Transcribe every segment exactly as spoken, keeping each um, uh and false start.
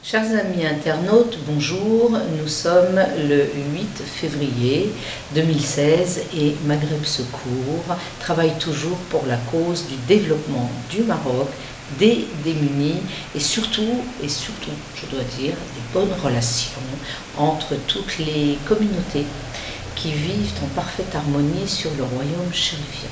Chers amis internautes, bonjour. Nous sommes le huit février deux mille seize et Maghreb Secours travaille toujours pour la cause du développement du Maroc, des démunis et surtout, et surtout, je dois dire, des bonnes relations entre toutes les communautés qui vivent en parfaite harmonie sur le royaume chérifien.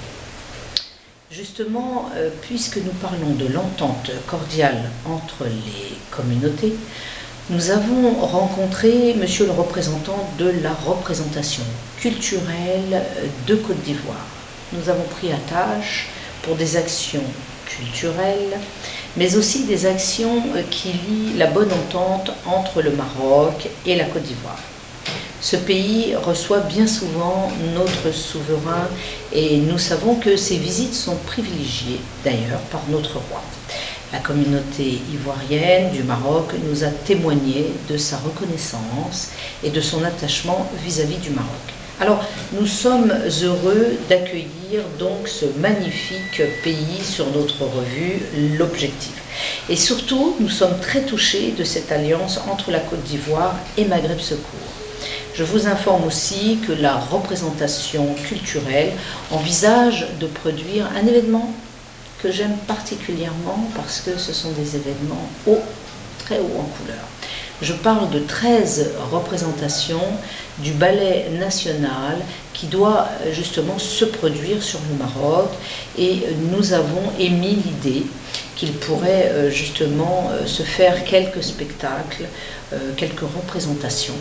Justement, euh, puisque nous parlons de l'entente cordiale entre les communautés, nous avons rencontré monsieur le représentant de la représentation culturelle de Côte d'Ivoire. Nous avons pris à tâche pour des actions culturelles, mais aussi des actions qui lient la bonne entente entre le Maroc et la Côte d'Ivoire. Ce pays reçoit bien souvent notre souverain et nous savons que ces visites sont privilégiées d'ailleurs par notre roi. La communauté ivoirienne du Maroc nous a témoigné de sa reconnaissance et de son attachement vis-à-vis du Maroc. Alors nous sommes heureux d'accueillir donc ce magnifique pays sur notre revue, l'Objectif. Et surtout, nous sommes très touchés de cette alliance entre la Côte d'Ivoire et Maghreb Secours. Je vous informe aussi que la représentation culturelle envisage de produire un événement que j'aime particulièrement parce que ce sont des événements hauts, très hauts en couleur. Je parle de treize représentations du ballet national qui doit justement se produire sur le Maroc et nous avons émis l'idée qu'il pourrait justement se faire quelques spectacles, quelques représentations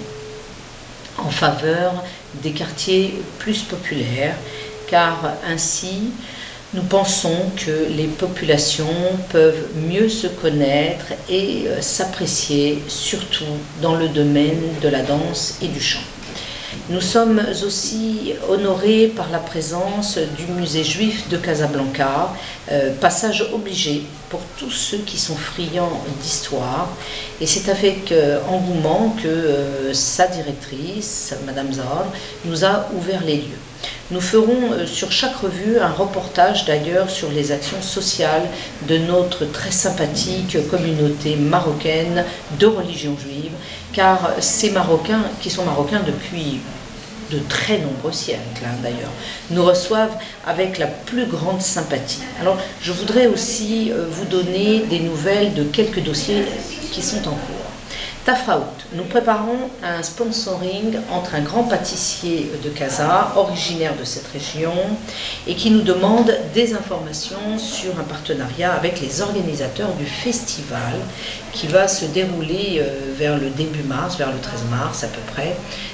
en faveur des quartiers plus populaires, car ainsi nous pensons que les populations peuvent mieux se connaître et s'apprécier, surtout dans le domaine de la danse et du chant. Nous sommes aussi honorés par la présence du musée juif de Casablanca, euh, passage obligé pour tous ceux qui sont friands d'histoire. Et c'est avec euh, engouement que euh, sa directrice, Madame Zahar, nous a ouvert les lieux. Nous ferons euh, sur chaque revue un reportage d'ailleurs sur les actions sociales de notre très sympathique communauté marocaine de religion juive, car ces Marocains, qui sont Marocains depuis de très nombreux siècles hein, d'ailleurs, nous reçoivent avec la plus grande sympathie. Alors je voudrais aussi euh, vous donner des nouvelles de quelques dossiers qui sont en cours. Tafraout, nous préparons un sponsoring entre un grand pâtissier de Casa, originaire de cette région, et qui nous demande des informations sur un partenariat avec les organisateurs du festival qui va se dérouler euh, vers le début mars, vers le treize mars à peu près.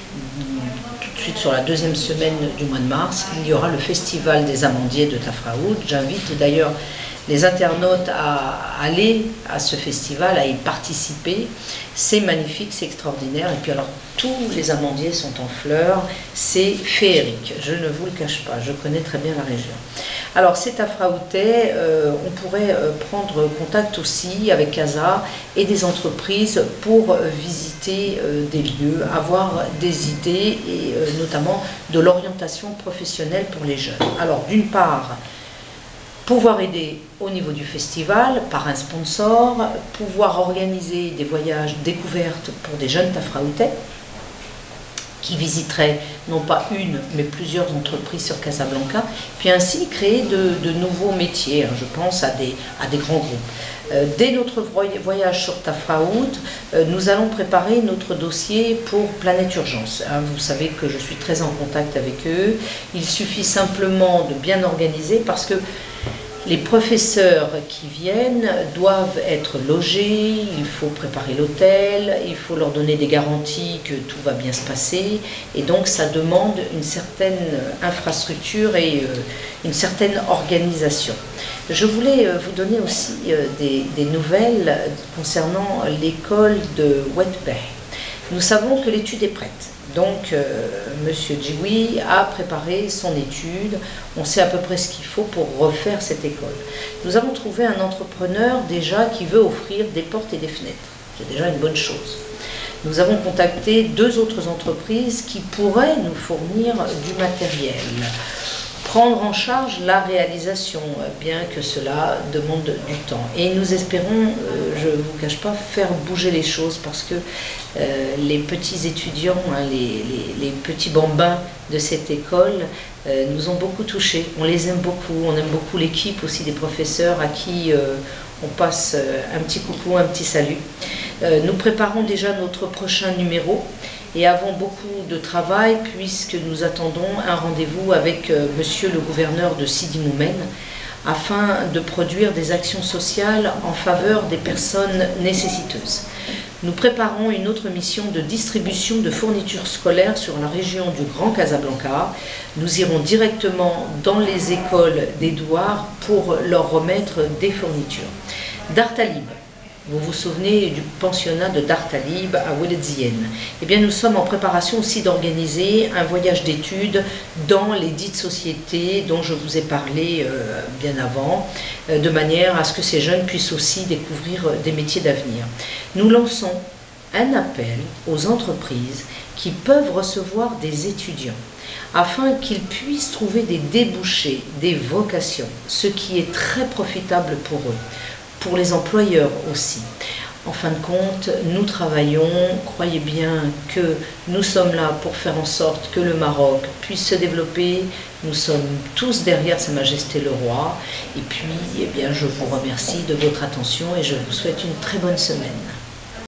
Tout de suite sur la deuxième semaine du mois de mars, il y aura le festival des amandiers de Tafraout. J'invite d'ailleurs les internautes à aller à ce festival, à y participer. C'est magnifique, c'est extraordinaire. Et puis alors, tous les amandiers sont en fleurs. C'est féerique, je ne vous le cache pas. Je connais très bien la région. Alors, c'est à Tafraoutais. Euh, on pourrait euh, prendre contact aussi avec Casa et des entreprises pour euh, visiter euh, des lieux, avoir des idées et euh, notamment de l'orientation professionnelle pour les jeunes. Alors, d'une part, pouvoir aider au niveau du festival par un sponsor, pouvoir organiser des voyages découvertes pour des jeunes Tafraoutais qui visiteraient non pas une mais plusieurs entreprises sur Casablanca, puis ainsi créer de, de nouveaux métiers, hein, je pense à des, à des grands groupes. Euh, dès notre voyage sur Tafraout, euh, nous allons préparer notre dossier pour Planète Urgence. Hein, vous savez que je suis très en contact avec eux. Il suffit simplement de bien organiser parce que les professeurs qui viennent doivent être logés, il faut préparer l'hôtel, il faut leur donner des garanties que tout va bien se passer, et donc ça demande une certaine infrastructure et une certaine organisation. Je voulais vous donner aussi des, des nouvelles concernant l'école de Wetbay. Nous savons que l'étude est prête. Donc, euh, monsieur Djioui a préparé son étude. On sait à peu près ce qu'il faut pour refaire cette école. Nous avons trouvé un entrepreneur déjà qui veut offrir des portes et des fenêtres. C'est déjà une bonne chose. Nous avons contacté deux autres entreprises qui pourraient nous fournir du matériel. prendre en charge la réalisation, bien que cela demande du temps. Et nous espérons, euh, je ne vous cache pas, faire bouger les choses parce que euh, les petits étudiants, hein, les, les, les petits bambins de cette école euh, nous ont beaucoup touchés. On les aime beaucoup, on aime beaucoup l'équipe aussi des professeurs à qui euh, on passe un petit coucou, un petit salut. Euh, nous préparons déjà notre prochain numéro et avons beaucoup de travail puisque nous attendons un rendez-vous avec euh, monsieur le gouverneur de Sidi Moumen afin de produire des actions sociales en faveur des personnes nécessiteuses. Nous préparons une autre mission de distribution de fournitures scolaires sur la région du Grand Casablanca. Nous irons directement dans les écoles d'Édouard pour leur remettre des fournitures. Dartalib. Vous vous souvenez du pensionnat de Dartalib à Oued Zienne. Eh bien, nous sommes en préparation aussi d'organiser un voyage d'études dans les dites sociétés dont je vous ai parlé euh, bien avant, euh, de manière à ce que ces jeunes puissent aussi découvrir des métiers d'avenir. Nous lançons un appel aux entreprises qui peuvent recevoir des étudiants afin qu'ils puissent trouver des débouchés, des vocations, ce qui est très profitable pour eux. Pour les employeurs aussi. En fin de compte, nous travaillons, croyez bien que nous sommes là pour faire en sorte que le Maroc puisse se développer. Nous sommes tous derrière Sa Majesté le Roi. Et puis, eh bien, je vous remercie de votre attention et je vous souhaite une très bonne semaine.